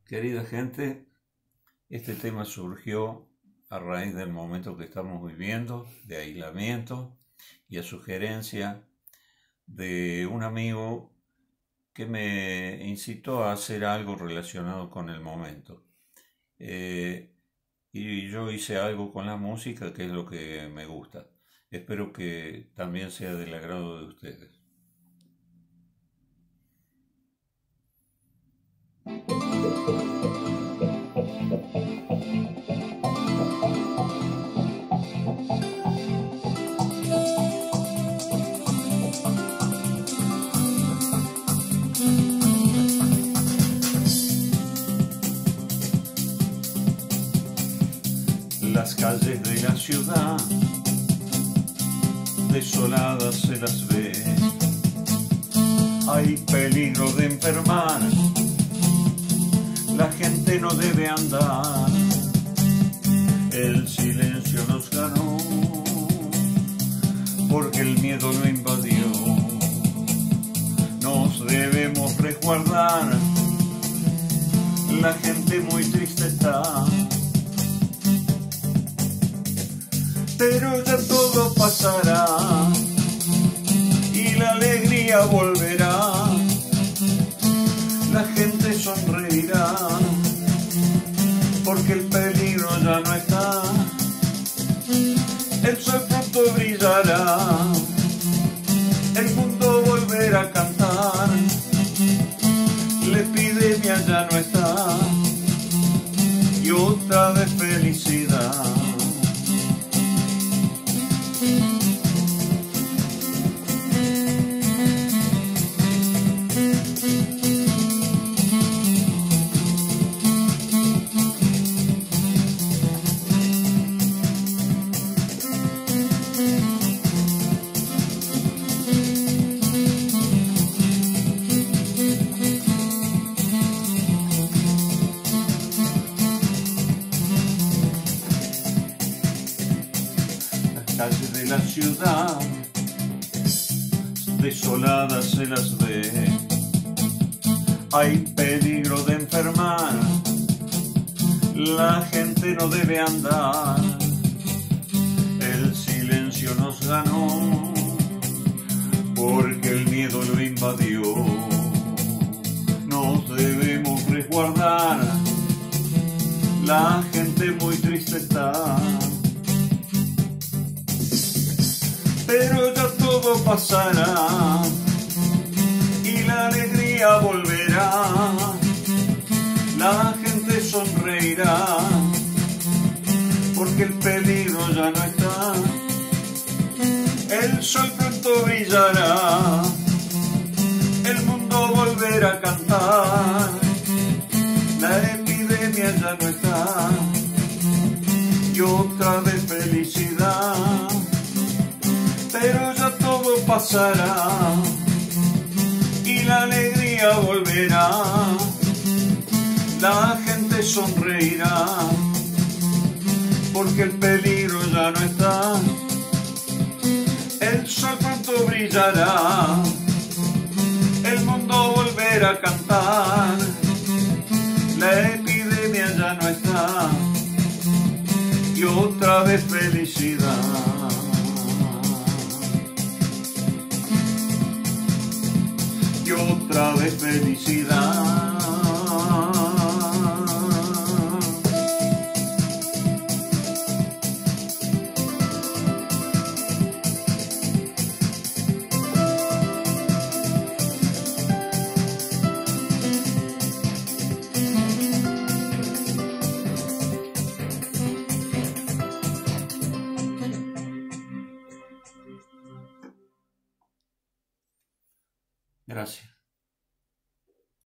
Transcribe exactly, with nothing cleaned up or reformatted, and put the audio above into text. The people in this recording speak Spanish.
Querida gente, este tema surgió a raíz del momento que estamos viviendo, de aislamiento, y a sugerencia de un amigo que me incitó a hacer algo relacionado con el momento. Eh, y yo hice algo con la música, que es lo que me gusta. Espero que también sea del agrado de ustedes. Las calles de la ciudad desoladas se las ve, hay peligro de enfermar, la gente no debe andar, el silencio nos ganó, porque el miedo lo invadió, nos debemos resguardar, la gente muy triste está. Pero ya todo pasará y la alegría volverá, la gente sonreirá, porque el peligro ya no está, el sol pronto brillará, el mundo volverá a cantar, la epidemia ya no está, y otra vez felicidad. Calles de la ciudad desoladas se las ve, hay peligro de enfermar, la gente no debe andar, el silencio nos ganó, porque el miedo lo invadió, nos debemos resguardar, la gente muy triste está. Pero ya todo pasará y la alegría volverá, la gente sonreirá, porque el peligro ya no está, el sol pronto brillará, el mundo volverá a cantar, la epidemia ya no está, y otra vez felicidad. Pero ya todo pasará y la alegría volverá, la gente sonreirá, porque el peligro ya no está, el sol pronto brillará, el mundo volverá a cantar, la epidemia ya no está, y otra vez felicidad. Y otra vez felicidad. Gracias.